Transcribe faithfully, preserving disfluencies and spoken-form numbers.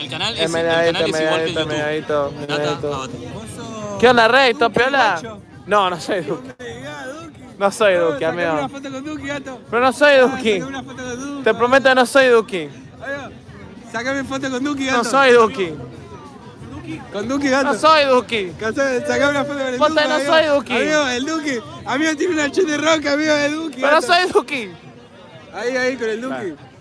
El canal es, Es el mediadito, canal es igual que el mediadito, YouTube. mediadito, Nata, mediadito. Abate. ¿Qué onda, Rey? ¿Estás piola? No, no soy Duki. No soy Duki, Sacame una amigo. foto con Duki, gato. Pero no soy Ah, Duki. Sacame una foto con Duki. Te prometo que no soy Duki. Ahí va. Sacame foto con Duki, gato. No soy Duki. Con Duki, gato. No soy Duki. Sacame una foto con el Posta, Duki. no amigo. soy Duki. Amigo, el Duki. Amigo, tiene una chute roca, amigo, el Duki. Pero no gato. soy Duki. Ahí, ahí, con el Duki.